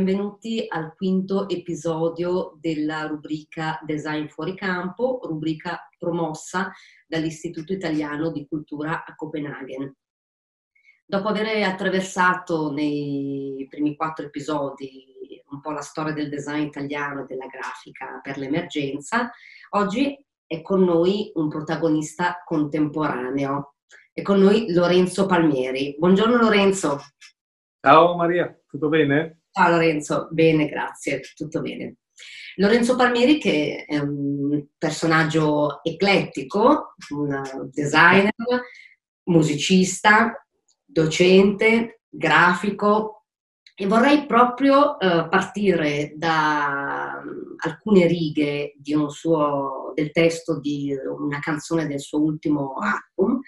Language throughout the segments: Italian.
benvenuti al quinto episodio della rubrica Design Fuori Campo, rubrica promossa dall'Istituto Italiano di Cultura a Copenaghen. Dopo aver attraversato nei primi 4 episodi un po' la storia del design italiano e della grafica per l'emergenza, oggi è con noi un protagonista contemporaneo. È con noi Lorenzo Palmieri. Buongiorno Lorenzo. Ciao Maria, tutto bene? Ciao Lorenzo, bene, grazie, tutto bene. Lorenzo Palmieri, che è un personaggio eclettico, un designer, musicista, docente, grafico, e vorrei proprio partire da alcune righe del testo di una canzone del suo ultimo album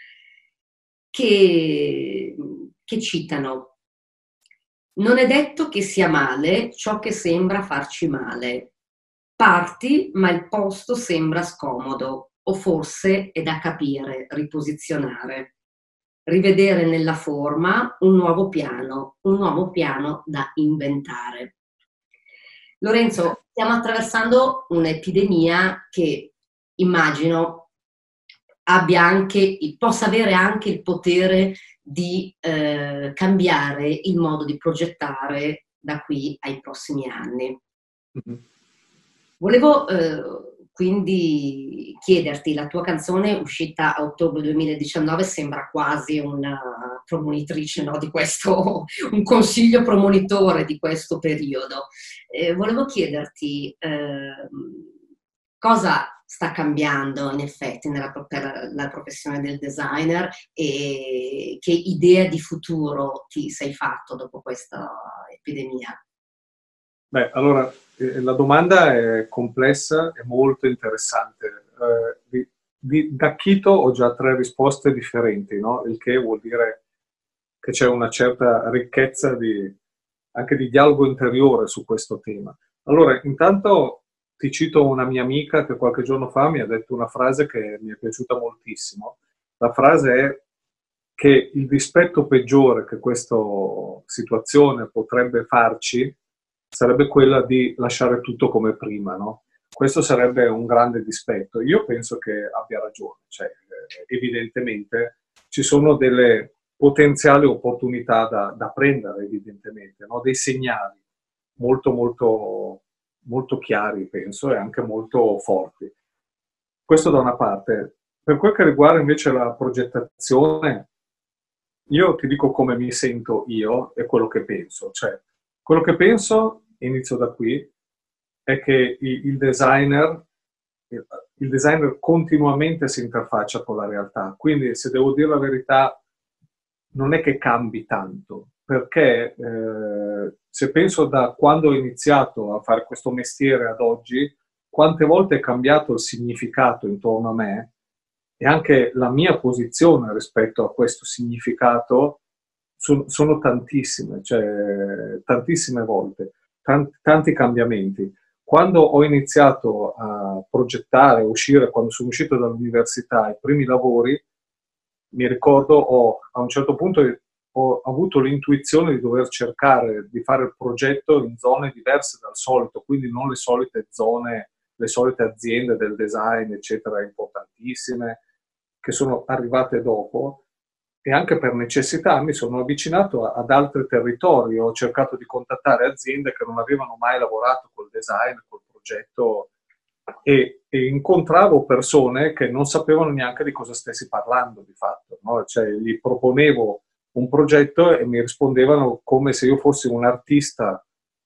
che citano: non è detto che sia male ciò che sembra farci male. Parti, ma il posto sembra scomodo, o forse è da capire, riposizionare. Rivedere nella forma un nuovo piano da inventare. Lorenzo, stiamo attraversando un'epidemia che immagino possa avere anche il potere di cambiare il modo di progettare da qui ai prossimi anni. Volevo quindi chiederti, la tua canzone uscita a ottobre 2019 sembra quasi una premonitrice, no, di questo, un consiglio premonitore di questo periodo. Volevo chiederti cosa sta cambiando in effetti per la professione del designer e che idea di futuro ti sei fatto dopo questa epidemia? Beh, allora, la domanda è complessa e molto interessante. Da Quito ho già 3 risposte differenti, no? Il che vuol dire che c'è una certa ricchezza anche di dialogo interiore su questo tema. Allora, intanto ti cito una mia amica che qualche giorno fa mi ha detto una frase che mi è piaciuta moltissimo. La frase è che il dispetto peggiore che questa situazione potrebbe farci sarebbe quella di lasciare tutto come prima, no? Questo sarebbe un grande dispetto. Io penso che abbia ragione, cioè, evidentemente ci sono delle potenziali opportunità da prendere, evidentemente, no? Dei segnali molto, molto, molto chiari, penso, e anche molto forti. Questo da una parte. Per quel che riguarda invece la progettazione, io ti dico come mi sento io e quello che penso. Cioè, quello che penso, inizio da qui, è che il designer continuamente si interfaccia con la realtà. Quindi, se devo dire la verità, non è che cambi tanto, perché se penso da quando ho iniziato a fare questo mestiere ad oggi, quante volte è cambiato il significato intorno a me e anche la mia posizione rispetto a questo significato sono tantissime, cioè tantissime volte, tanti cambiamenti. Quando ho iniziato a progettare, a uscire, quando sono uscito dall'università, i primi lavori, mi ricordo, a un certo punto ho avuto l'intuizione di dover cercare di fare il progetto in zone diverse dal solito, quindi non le solite zone, le solite aziende del design, eccetera, importantissime, che sono arrivate dopo, e anche per necessità mi sono avvicinato ad altri territori, ho cercato di contattare aziende che non avevano mai lavorato col design, col progetto, e incontravo persone che non sapevano neanche di cosa stessi parlando di fatto, no? Cioè, gli proponevo un progetto e mi rispondevano come se io fossi un artista,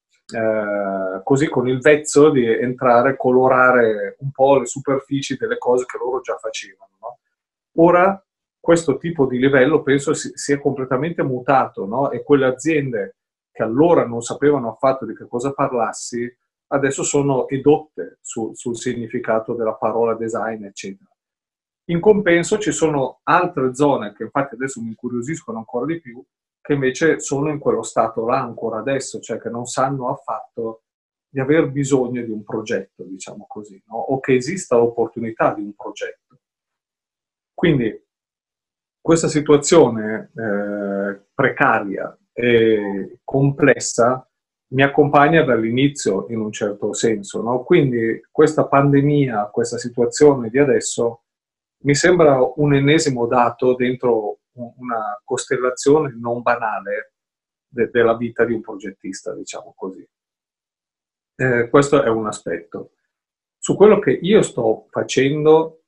così con il vezzo di entrare, colorare un po' le superfici delle cose che loro già facevano, no? Ora questo tipo di livello penso sia completamente mutato, no? E quelle aziende che allora non sapevano affatto di che cosa parlassi, adesso sono edotte sul significato della parola design, eccetera. In compenso ci sono altre zone che infatti adesso mi incuriosiscono ancora di più, che invece sono in quello stato là ancora adesso, cioè che non sanno affatto di aver bisogno di un progetto, diciamo così, no? O che esista l'opportunità di un progetto. Quindi questa situazione precaria e complessa mi accompagna dall'inizio in un certo senso, no? Quindi questa pandemia, questa situazione di adesso mi sembra un ennesimo dato dentro una costellazione non banale della vita di un progettista, diciamo così. Questo è un aspetto. Su quello che io sto facendo,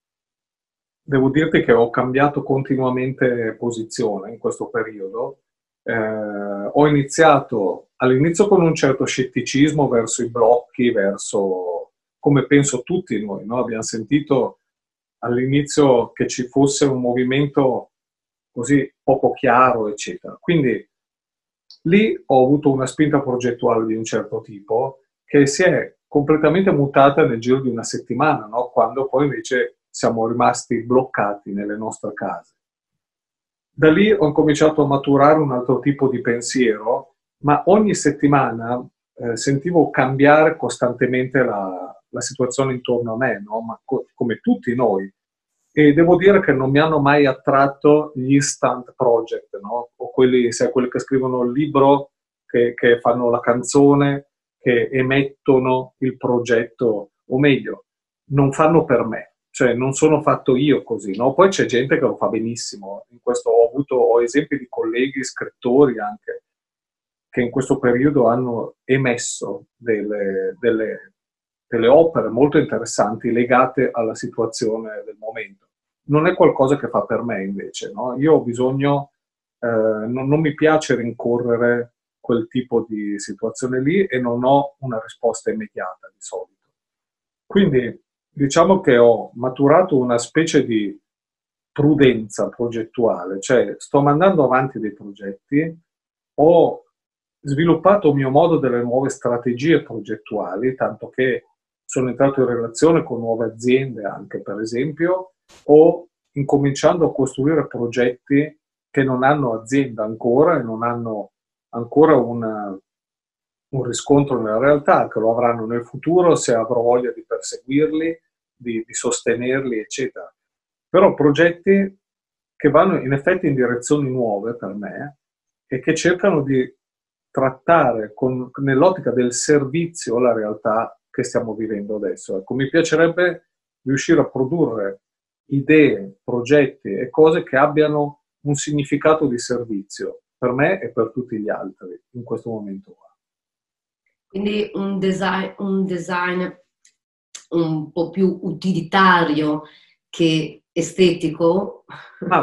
devo dirti che ho cambiato continuamente posizione in questo periodo. Ho iniziato all'inizio con un certo scetticismo verso i blocchi, verso, come penso tutti noi, no? Abbiamo sentito all'inizio che ci fosse un movimento così poco chiaro, eccetera. Quindi lì ho avuto una spinta progettuale di un certo tipo che si è completamente mutata nel giro di una settimana, no? Quando poi invece siamo rimasti bloccati nelle nostre case. Da lì ho cominciato a maturare un altro tipo di pensiero, ma ogni settimana sentivo cambiare costantemente la situazione intorno a me, no? Ma come tutti noi. E devo dire che non mi hanno mai attratto gli instant project, no? O quelli, sai, quelli che scrivono il libro, che fanno la canzone, che emettono il progetto, o meglio, non fanno per me, cioè non sono fatto io così, no? Poi c'è gente che lo fa benissimo, in questo ho esempi di colleghi, scrittori anche, che in questo periodo hanno emesso delle opere molto interessanti legate alla situazione del momento. Non è qualcosa che fa per me invece, no? Io ho bisogno, non mi piace rincorrere quel tipo di situazione lì e non ho una risposta immediata di solito. Quindi diciamo che ho maturato una specie di prudenza progettuale, cioè sto mandando avanti dei progetti, ho sviluppato a mio modo delle nuove strategie progettuali, tanto che sono entrato in relazione con nuove aziende anche, per esempio, o incominciando a costruire progetti che non hanno azienda ancora e non hanno ancora un riscontro nella realtà, che lo avranno nel futuro se avrò voglia di perseguirli, di sostenerli, eccetera. Però progetti che vanno in effetti in direzioni nuove per me e che cercano di trattare nell'ottica del servizio la realtà che stiamo vivendo adesso. Ecco, mi piacerebbe riuscire a produrre idee, progetti e cose che abbiano un significato di servizio per me e per tutti gli altri in questo momento qua. Quindi un design un po' più utilitario che estetico? Ma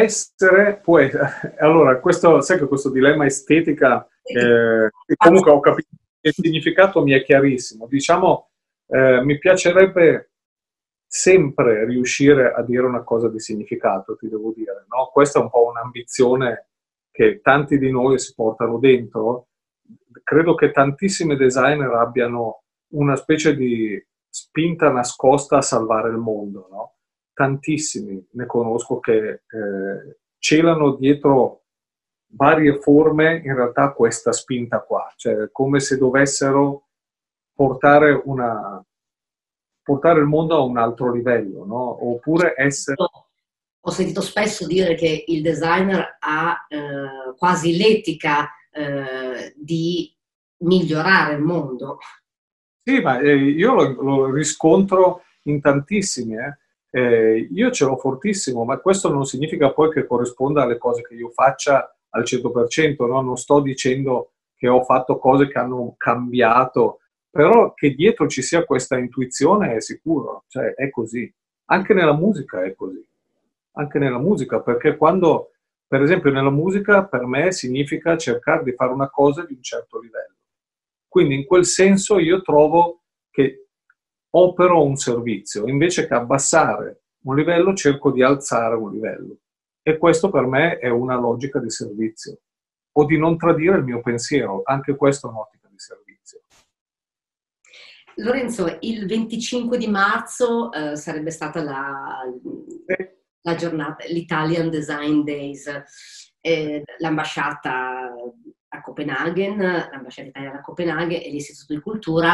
allora, sai che questo dilemma estetica, comunque ho capito che il significato mi è chiarissimo. Diciamo, mi piacerebbe sempre riuscire a dire una cosa di significato, ti devo dire, no? Questa è un po' un'ambizione che tanti di noi si portano dentro. Credo che tantissimi designer abbiano una specie di spinta nascosta a salvare il mondo, no? Tantissimi ne conosco che celano dietro varie forme in realtà questa spinta qua, cioè come se dovessero portare il mondo a un altro livello, no? Oppure essere... Ho sentito spesso dire che il designer ha quasi l'etica di migliorare il mondo. Sì, ma io lo riscontro in tantissimi. Io ce l'ho fortissimo, ma questo non significa poi che corrisponda alle cose che io faccia al 100%, no? Non sto dicendo che ho fatto cose che hanno cambiato, però che dietro ci sia questa intuizione è sicuro, cioè è così. Anche nella musica è così. Anche nella musica, perché quando, per esempio, nella musica per me significa cercare di fare una cosa di un certo livello. Quindi in quel senso io trovo che opero un servizio, invece che abbassare un livello cerco di alzare un livello. E questo per me è una logica di servizio. O di non tradire il mio pensiero, anche questo è un'ottica di servizio. Lorenzo, il 25 di marzo sarebbe stata la giornata, l'Italian Design Days, l'ambasciata a Copenaghen, l'ambasciata italiana a Copenaghen e l'Istituto di Cultura,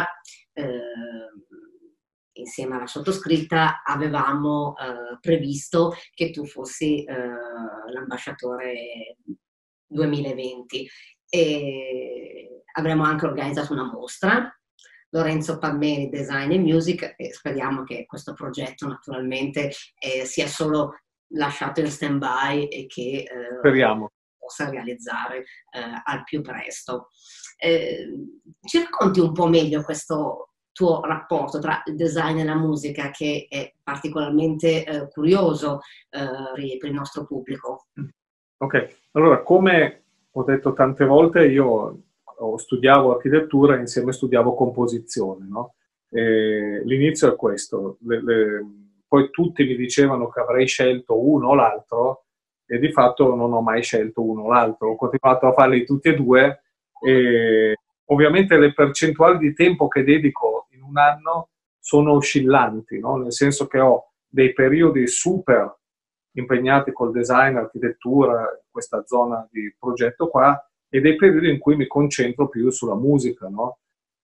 insieme alla sottoscritta, avevamo previsto che tu fossi l'ambasciatore 2020. E avremo anche organizzato una mostra, Lorenzo Palmeri Design and Music, e speriamo che questo progetto naturalmente sia solo lasciato in stand-by e che speriamo. possa realizzare al più presto. Ci racconti un po' meglio questo tuo rapporto tra il design e la musica, che è particolarmente curioso per il nostro pubblico? Ok, allora come ho detto tante volte, io studiavo architettura e insieme studiavo composizione, no? L'inizio è questo, poi tutti mi dicevano che avrei scelto uno o l'altro e di fatto non ho mai scelto uno o l'altro, ho continuato a farli tutti e due e ovviamente le percentuali di tempo che dedico in un anno sono oscillanti, no? Nel senso che ho dei periodi super impegnati col design, architettura, questa zona di progetto qua, e dei periodi in cui mi concentro più sulla musica, no?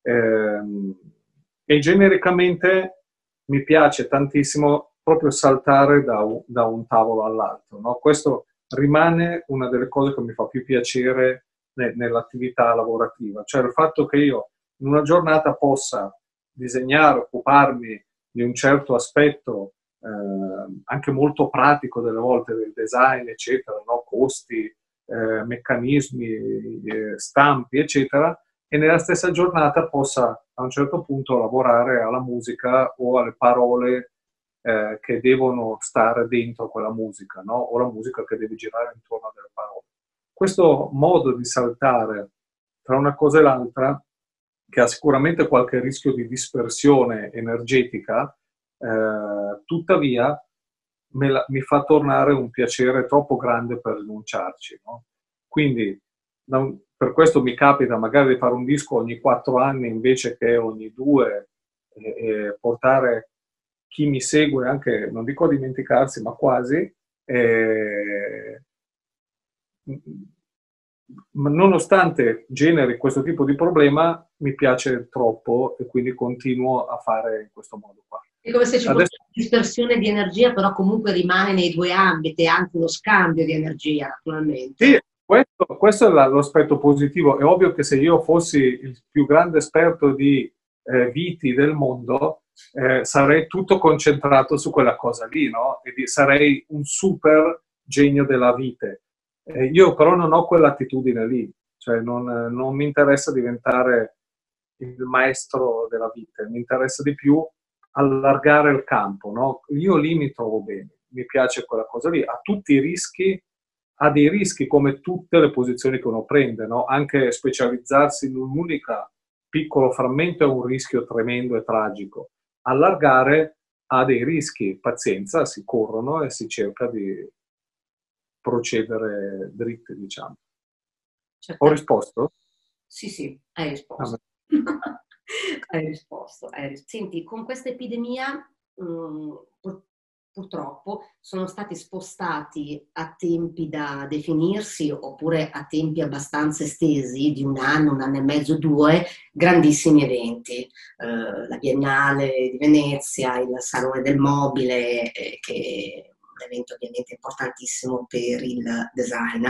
E genericamente mi piace tantissimo proprio saltare da un tavolo all'altro, no? Questo rimane una delle cose che mi fa più piacere nell'attività lavorativa, cioè il fatto che io in una giornata possa disegnare, occuparmi di un certo aspetto anche molto pratico delle volte del design, eccetera, no? Costi, meccanismi, stampi, eccetera, e nella stessa giornata possa a un certo punto lavorare alla musica o alle parole che devono stare dentro quella musica, no? O la musica che deve girare intorno a delle parole. Questo modo di saltare tra una cosa e l'altra, che ha sicuramente qualche rischio di dispersione energetica, tuttavia mi fa tornare un piacere troppo grande per rinunciarci, no? Quindi per questo mi capita magari di fare un disco ogni 4 anni invece che ogni 2, e portare chi mi segue anche, non dico a dimenticarsi, ma quasi, nonostante generi questo tipo di problema, mi piace troppo e quindi continuo a fare in questo modo qua. È come se ci fosse una dispersione di energia, però comunque rimane nei due ambiti, anche uno scambio di energia, naturalmente. Sì, questo è l'aspetto positivo. È ovvio che se io fossi il più grande esperto di viti del mondo, sarei tutto concentrato su quella cosa lì, no? E sarei un super genio della vite. Io però non ho quell'attitudine lì, cioè non mi interessa diventare il maestro della vita, mi interessa di più allargare il campo, no? Io lì mi trovo bene, mi piace quella cosa lì, ha tutti i rischi, ha dei rischi come tutte le posizioni che uno prende, no? Anche specializzarsi in un'unica piccolo frammento è un rischio tremendo e tragico. Allargare ha dei rischi, pazienza, si corrono e si cerca di procedere dritti, diciamo. Ho risposto? Sì, hai risposto. Hai risposto. Senti, con questa epidemia purtroppo sono stati spostati a tempi da definirsi oppure a tempi abbastanza estesi, di un anno e mezzo, 2, grandissimi eventi. La Biennale di Venezia, il Salone del Mobile, che è un evento ovviamente importantissimo per il design.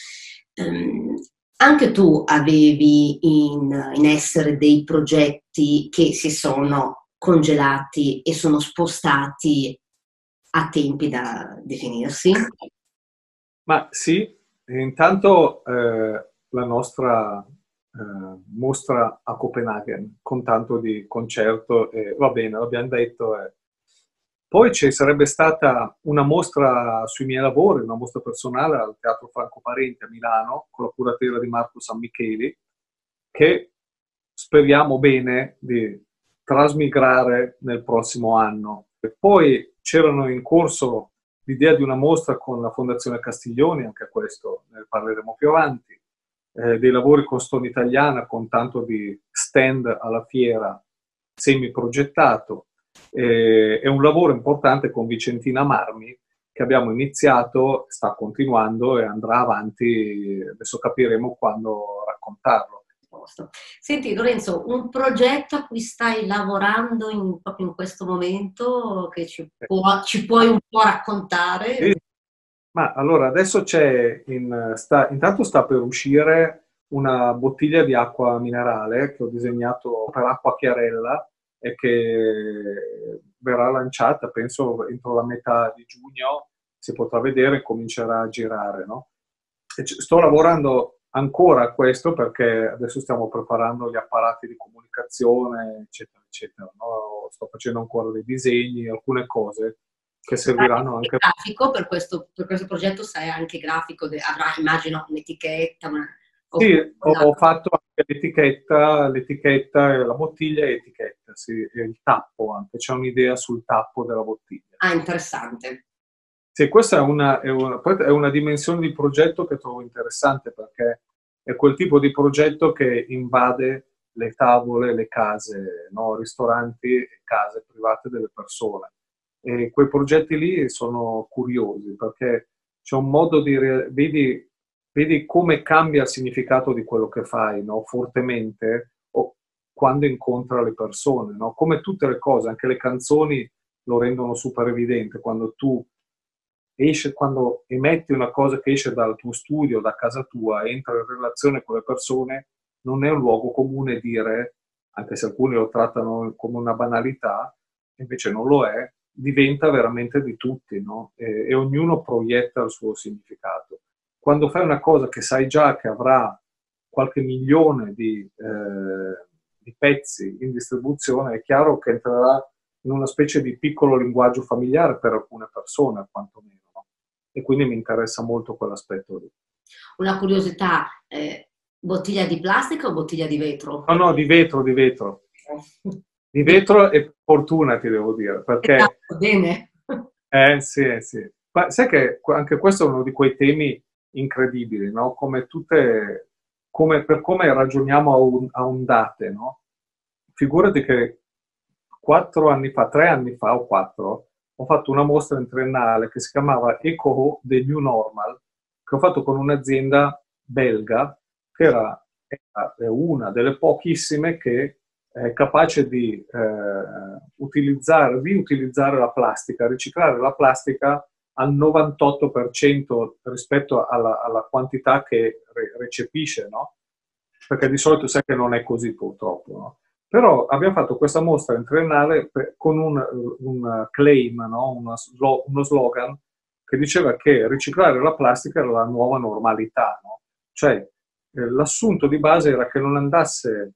Anche tu avevi in essere dei progetti che si sono congelati e sono spostati a tempi da definirsi? Ma sì, intanto la nostra mostra a Copenaghen con tanto di concerto, va bene, l'abbiamo detto. Poi ci sarebbe stata una mostra sui miei lavori, una mostra personale al Teatro Franco Parente a Milano, con la curatrice di Marco San Micheli, che speriamo bene di trasmigrare nel prossimo anno. E poi c'erano in corso l'idea di una mostra con la Fondazione Castiglioni, anche questo ne parleremo più avanti, dei lavori con Stone Italiana, con tanto di stand alla fiera semi-progettato. È un lavoro importante con Vicentina Marmi che abbiamo iniziato, sta continuando e andrà avanti, adesso capiremo quando raccontarlo. Senti Lorenzo, un progetto a cui stai lavorando proprio in questo momento che ci puoi un po' raccontare? Sì. Ma allora adesso intanto sta per uscire una bottiglia di acqua minerale che ho disegnato per acqua chiarella e che verrà lanciata, penso, entro la metà di giugno, si potrà vedere e comincerà a girare, no? E sto lavorando ancora a questo perché adesso stiamo preparando gli apparati di comunicazione, eccetera, eccetera, no? Sto facendo ancora dei disegni, alcune cose che serviranno Anche anche. grafico per questo progetto, sai, anche grafico, avrà immagino un'etichetta, Sì, una- ho fatto anche l'etichetta, la bottiglia e etichetta, sì, e il tappo anche, c'è un'idea sul tappo della bottiglia. Ah, interessante. Sì, questa è una dimensione di progetto che trovo interessante perché è quel tipo di progetto che invade le tavole, le case, no? Ristoranti e case private delle persone. E quei progetti lì sono curiosi perché c'è un modo vedi come cambia il significato di quello che fai, no? Fortemente, o quando incontra le persone, no? Come tutte le cose, anche le canzoni lo rendono super evidente quando quando emetti una cosa che esce dal tuo studio, da casa tua, entra in relazione con le persone, non è un luogo comune dire, anche se alcuni lo trattano come una banalità, invece non lo è, diventa veramente di tutti, no? E ognuno proietta il suo significato. Quando fai una cosa che sai già che avrà qualche milione di pezzi in distribuzione, è chiaro che entrerà in una specie di piccolo linguaggio familiare per alcune persone, quantomeno. No? E quindi mi interessa molto quell'aspetto lì. Una curiosità, bottiglia di plastica o bottiglia di vetro? No, no, di vetro, di vetro. Di Di- vetro e fortuna, ti devo dire, perché Esatto, bene. sì, sì. Ma sai che anche questo è uno di quei temi incredibili, no? Per come ragioniamo a ondate, no? Figurati che 4 anni fa, 3 anni fa o 4, ho fatto una mostra in triennale che si chiamava Eco The New Normal, che ho fatto con un'azienda belga che è una delle pochissime che è capace di riutilizzare la plastica, riciclare la plastica al 98% rispetto alla quantità che recepisce, no? Perché di solito sai che non è così purtroppo, no? Però abbiamo fatto questa mostra in triennale con un claim, no? Uno slogan che diceva che riciclare la plastica era la nuova normalità, no? Cioè l'assunto di base era che non andasse,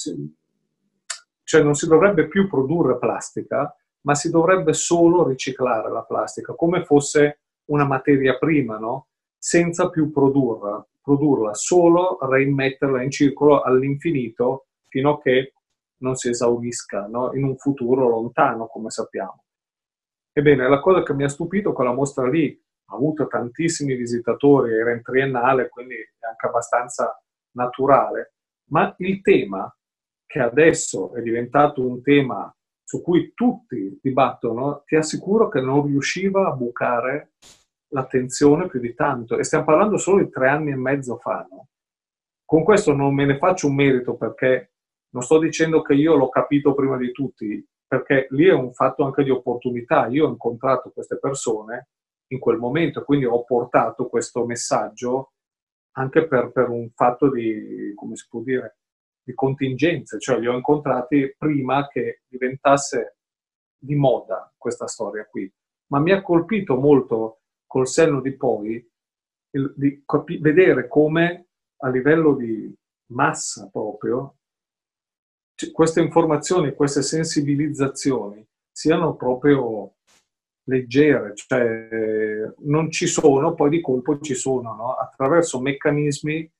cioè non si dovrebbe più produrre plastica, ma si dovrebbe solo riciclare la plastica, come fosse una materia prima, no? Senza più produrla, solo reimmetterla in circolo all'infinito fino a che non si esaurisca, no? In un futuro lontano, come sappiamo. Ebbene, la cosa che mi ha stupito, quella mostra lì ha avuto tantissimi visitatori, era in triennale, quindi è anche abbastanza naturale, ma il tema, che adesso è diventato un tema su cui tutti dibattono, ti assicuro che non riusciva a bucare l'attenzione più di tanto. E stiamo parlando solo di 3 anni e mezzo fa. No? Con questo non me ne faccio un merito perché non sto dicendo che io l'ho capito prima di tutti, perché lì è un fatto anche di opportunità. Io ho incontrato queste persone in quel momento, quindi ho portato questo messaggio anche per un fatto di, come si può dire, di contingenze, cioè li ho incontrati prima che diventasse di moda questa storia qui. Ma mi ha colpito molto col senno di poi vedere come a livello di massa proprio queste informazioni, queste sensibilizzazioni siano proprio leggere, cioè non ci sono, poi di colpo ci sono, no? Attraverso meccanismi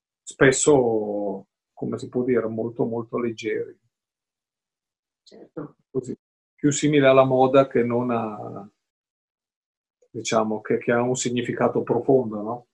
spesso, come si può dire, molto molto leggeri. Certo. Così, più simile alla moda che non a, diciamo, che ha un significato profondo, no?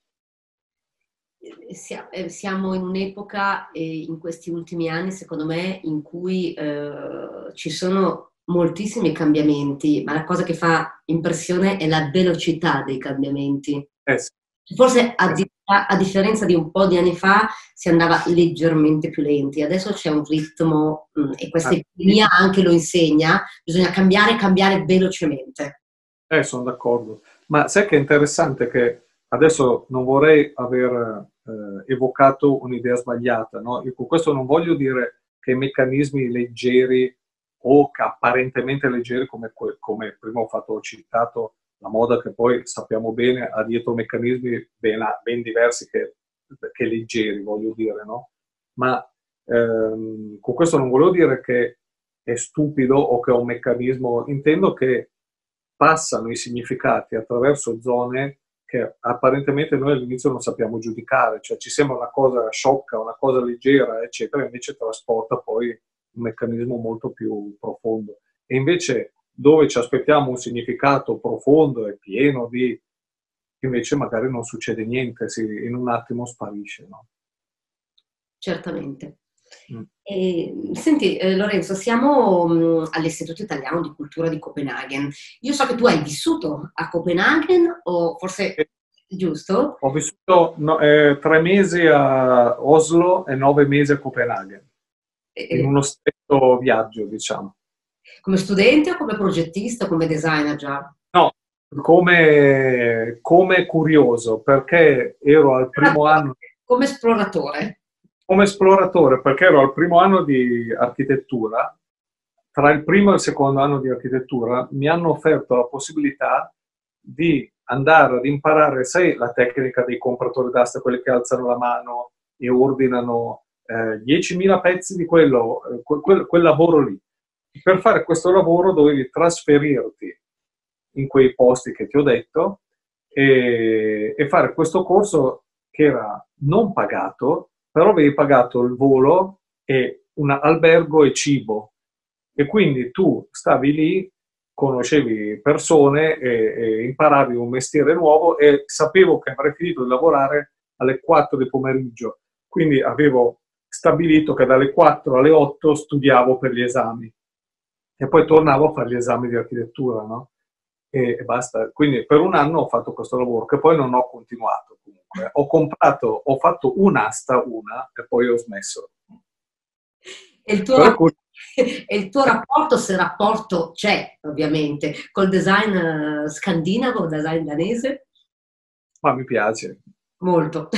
Siamo in un'epoca, in questi ultimi anni, secondo me, in cui ci sono moltissimi cambiamenti, ma la cosa che fa impressione è la velocità dei cambiamenti. Sì. Forse a differenza di un po' di anni fa si andava leggermente più lenti, adesso c'è un ritmo e questa epidemia anche lo insegna, bisogna cambiare velocemente. Sono d'accordo. Ma sai che è interessante che adesso non vorrei aver evocato un'idea sbagliata, no? Io con questo non voglio dire che i meccanismi leggeri o che apparentemente leggeri, come prima ho citato la moda, che poi sappiamo bene ha dietro meccanismi ben diversi che leggeri, voglio dire, no? Ma con questo non volevo dire che è stupido o che è un meccanismo, intendo che passano i significati attraverso zone che apparentemente noi all'inizio non sappiamo giudicare, cioè ci sembra una cosa sciocca, una cosa leggera, eccetera, invece trasporta poi un meccanismo molto più profondo. E invece dove ci aspettiamo un significato profondo e pieno di, invece magari non succede niente, in un attimo sparisce, no? Certamente. Mm. Senti, Lorenzo, siamo all'Istituto Italiano di Cultura di Copenaghen. Io so che tu hai vissuto a Copenaghen, o forse, giusto? Ho vissuto 3 mesi a Oslo e 9 mesi a Copenaghen, in uno stretto viaggio, diciamo. Come studente o come progettista o come designer già? No, come curioso, perché ero al primo anno. Come esploratore. Come esploratore, perché ero al primo anno di architettura. Tra il primo e il secondo anno di architettura mi hanno offerto la possibilità di andare ad imparare, sai, la tecnica dei compratori d'asta, quelli che alzano la mano e ordinano 10.000 pezzi di quel lavoro lì. Per fare questo lavoro dovevi trasferirti in quei posti che ti ho detto e fare questo corso che era non pagato, però avevi pagato il volo e un albergo e cibo. E quindi tu stavi lì, conoscevi persone e imparavi un mestiere nuovo e sapevo che avrei finito di lavorare alle 4 di pomeriggio. Quindi avevo stabilito che dalle 4 alle 8 studiavo per gli esami e poi tornavo a fare gli esami di architettura, no? E basta. Quindi per un anno ho fatto questo lavoro che poi non ho continuato comunque. Ho fatto un'asta, e poi ho smesso. E il tuo rapporto, se rapporto c'è ovviamente, col design scandinavo, design danese? Ma mi piace. Molto.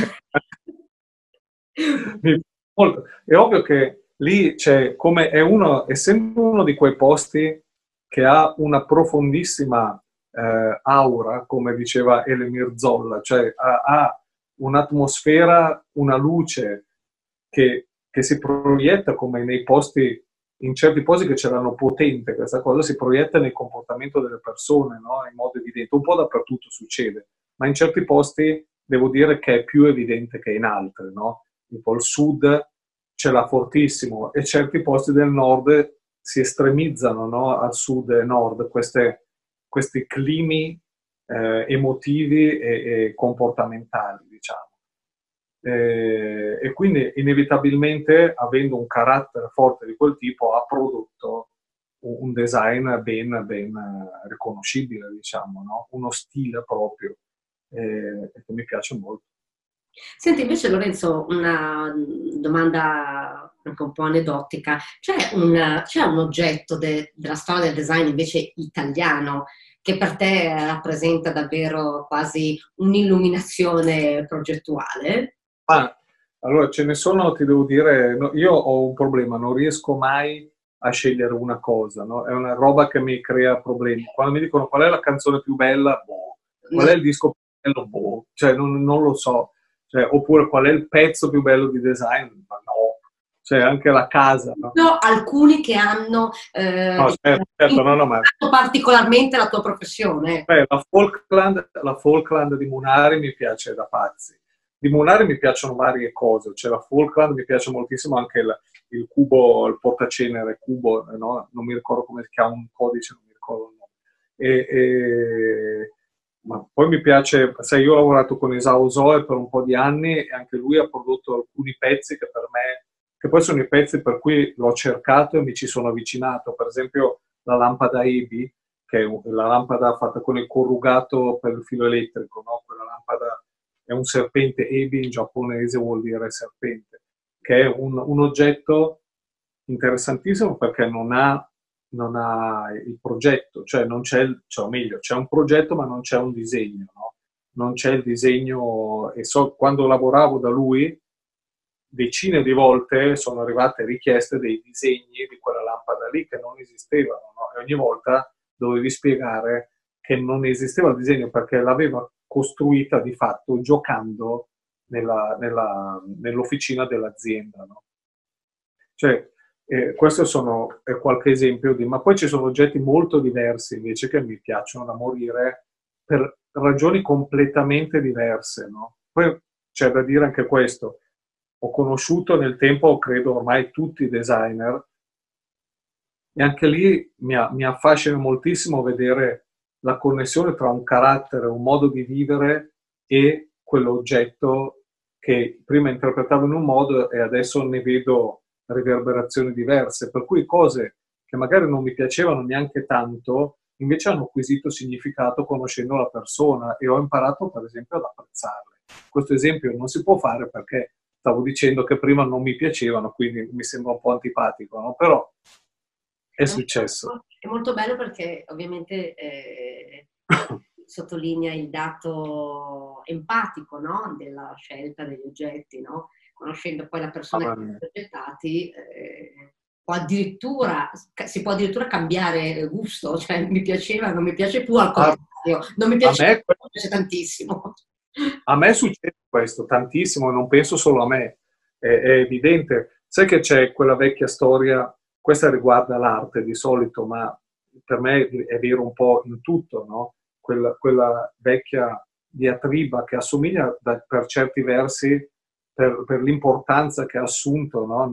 Molto. È ovvio che lì c'è, essendo uno di quei posti che ha una profondissima aura, come diceva Elemir Zolla, cioè ha un'atmosfera, una luce che si proietta come nei posti, in certi posti che ce l'hanno potente, questa cosa si proietta nel comportamento delle persone, no? In modo evidente. Un po' dappertutto succede, ma in certi posti devo dire che è più evidente che in altri, no? Tipo il sud ce l'ha fortissimo e certi posti del nord si estremizzano, no? Al sud e nord questi climi emotivi e comportamentali, diciamo. E quindi inevitabilmente, avendo un carattere forte di quel tipo, ha prodotto un design ben riconoscibile, diciamo, no? Uno stile proprio, che mi piace molto. Senti, invece Lorenzo, una domanda anche un po' aneddotica. C'è un oggetto della storia del design invece italiano che per te rappresenta davvero quasi un'illuminazione progettuale? Allora, ce ne sono, ti devo dire, no, io ho un problema, non riesco mai a scegliere una cosa, no? È una roba che mi crea problemi. Quando mi dicono qual è la canzone più bella, boh. Qual è il disco più bello, boh. Cioè, non lo so. Cioè, oppure qual è il pezzo più bello di design, ma no. Cioè, anche la casa, no? No, alcuni che hanno No, certo, no, ma particolarmente la tua professione. la Falkland di Munari mi piace da pazzi. Di Munari mi piacciono varie cose, cioè la Falkland mi piace moltissimo anche il cubo, il portacenere cubo, no? Non mi ricordo come si chiama, un codice, non mi ricordo il nome. Ma poi mi piace, sai, io ho lavorato con Isao Zoe per un po' di anni e anche lui ha prodotto alcuni pezzi che per me, che poi sono i pezzi per cui l'ho cercato e mi ci sono avvicinato, per esempio la lampada EBI, che è la lampada fatta con il corrugato per il filo elettrico, no? Quella lampada è un serpente, Ebi in giapponese vuol dire serpente, che è un oggetto interessantissimo perché non ha il progetto, cioè non c'è, cioè, o meglio, c'è un progetto ma non c'è un disegno, no? non c'è il disegno, e so, quando lavoravo da lui, decine di volte sono arrivate richieste dei disegni di quella lampada lì che non esistevano, no? E ogni volta dovevi spiegare che non esisteva il disegno perché l'aveva costruita di fatto giocando nell'officina dell'azienda, no? Cioè, questo è qualche esempio ma poi ci sono oggetti molto diversi invece che mi piacciono da morire per ragioni completamente diverse, no? Poi c'è da dire anche questo. Ho conosciuto nel tempo, credo ormai tutti i designer, e anche lì mi affascina moltissimo vedere la connessione tra un carattere, un modo di vivere e quell'oggetto che prima interpretavo in un modo e adesso ne vedo riverberazioni diverse, per cui cose che magari non mi piacevano neanche tanto, invece hanno acquisito significato conoscendo la persona e ho imparato per esempio ad apprezzarle. Questo esempio non si può fare perché stavo dicendo che prima non mi piacevano, quindi mi sembra un po' antipatico, no? Però è successo. È molto bello perché ovviamente sottolinea il dato empatico, no? Della scelta degli oggetti, no? Conoscendo poi la persona che li ha progettati, si può addirittura cambiare gusto, cioè mi piaceva, non mi piace più, al contrario, non mi piace tantissimo. A me succede questo tantissimo, non penso solo a me, è evidente. Sai che c'è quella vecchia storia, questa riguarda l'arte di solito, ma per me è vero un po' in tutto, no? Quella vecchia diatriba che assomiglia per certi versi per l'importanza che ha assunto, no?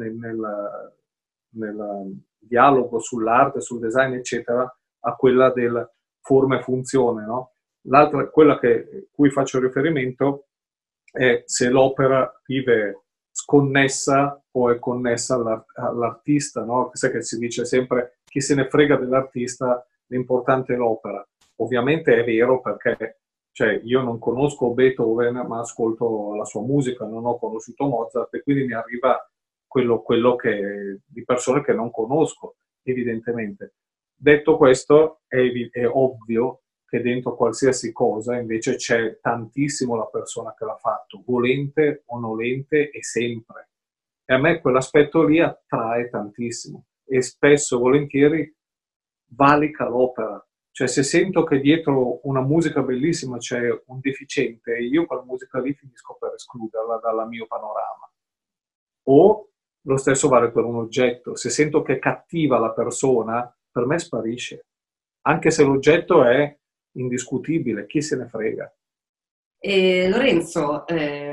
nel dialogo sull'arte, sul design, eccetera, a quella del forma e funzione, no? L'altra, quella cui faccio riferimento, è se l'opera vive sconnessa o è connessa all'artista, no? Sai che si dice sempre chi se ne frega dell'artista, l'importante è l'opera. Ovviamente è vero perché cioè, io non conosco Beethoven, ma ascolto la sua musica, non ho conosciuto Mozart e quindi mi arriva quello di persone che non conosco, evidentemente. Detto questo, è ovvio che dentro qualsiasi cosa invece c'è tantissimo la persona che l'ha fatto, volente o nolente e sempre. E a me quell'aspetto lì attrae tantissimo e spesso, volentieri, valica l'opera. Cioè se sento che dietro una musica bellissima c'è un deficiente, io quella musica lì finisco per escluderla dal mio panorama. O lo stesso vale per un oggetto. Se sento che è cattiva la persona, per me sparisce. Anche se l'oggetto è indiscutibile, chi se ne frega. Lorenzo,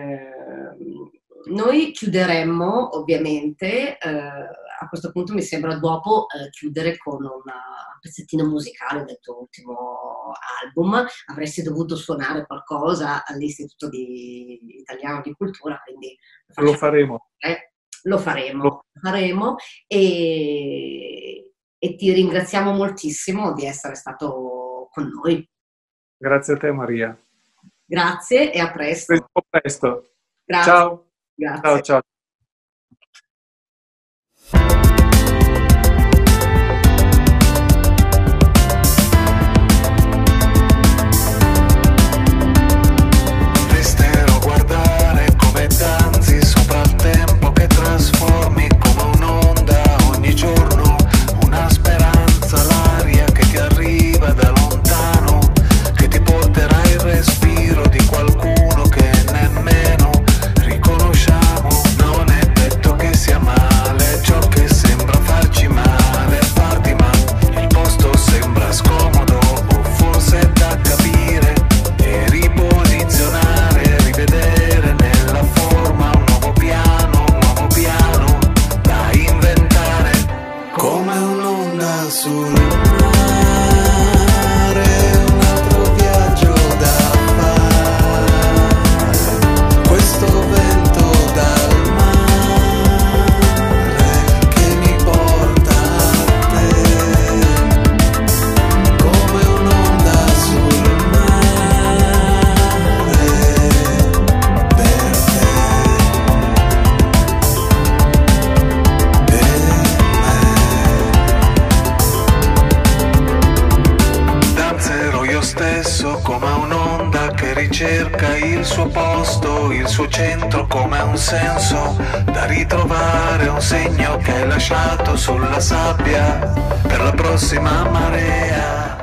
noi chiuderemmo ovviamente, a questo punto mi sembra dopo chiudere con un pezzettino musicale del tuo ultimo album. Avresti dovuto suonare qualcosa all'Istituto Italiano di Cultura, quindi lo faremo. Lo faremo e ti ringraziamo moltissimo di essere stato con noi. Grazie a te Maria. Grazie e a presto. A presto. Grazie. Ciao. Grazie. Ciao. Riconosciamo, non è detto che sia male ciò che sembra il suo posto, il suo centro come un senso da ritrovare, un segno che hai lasciato sulla sabbia per la prossima marea.